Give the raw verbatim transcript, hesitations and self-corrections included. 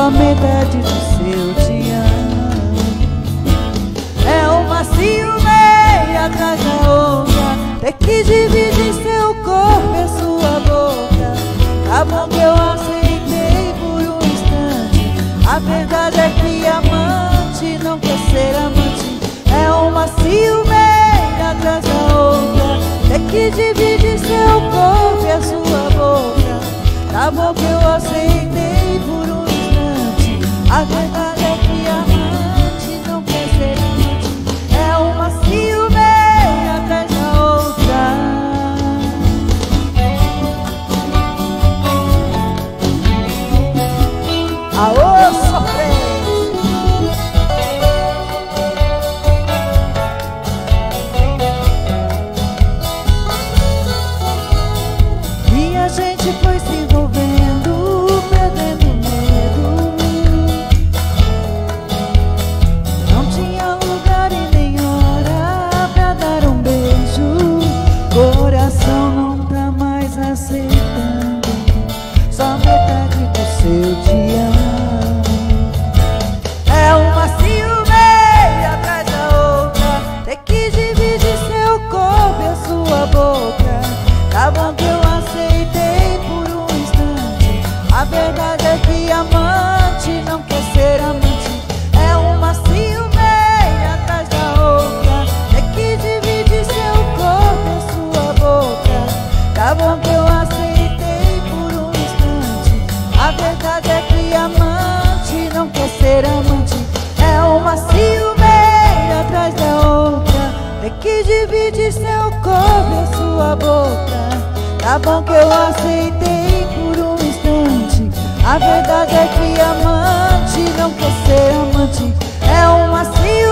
só metade do seu te amo. É uma ciumeira atrás da outra, ter que dividir seu corpo e sua boca. Tá bom que eu aceitei por um instante, a verdade é que amante não quer ser amante. É uma ciumeira atrás da outra, ter que dividir seu corpo e a sua boca. Tá bom que eu aceitei por um instante, a verdade é que amante não quer ser amante. É uma ciumeira atrás da outra. Aô, sofrência! E a gente foi se envolvendo, perdendo medo. Não tinha lugar e nem hora pra dar um beijo. Coração não tá mais aceitando, só metade do seu te amo. É uma ciumeira atrás da outra, ter que dividir seu corpo e a sua boca. Tá bom que eu aceitei por um instante, a verdade é que amante não quer ser amante. É uma ciumeira atrás da outra, ter que dividir seu corpo e a sua boca. Tá bom que eu aceitei por um instante, a verdade é que amante não quer ser amante. É uma ciumeira atrás da outra, ter que dividir seu corpo e a sua boca. Tá bom que eu aceitei por um instante, a verdade é que amante não quer ser amante. É uma ciumeira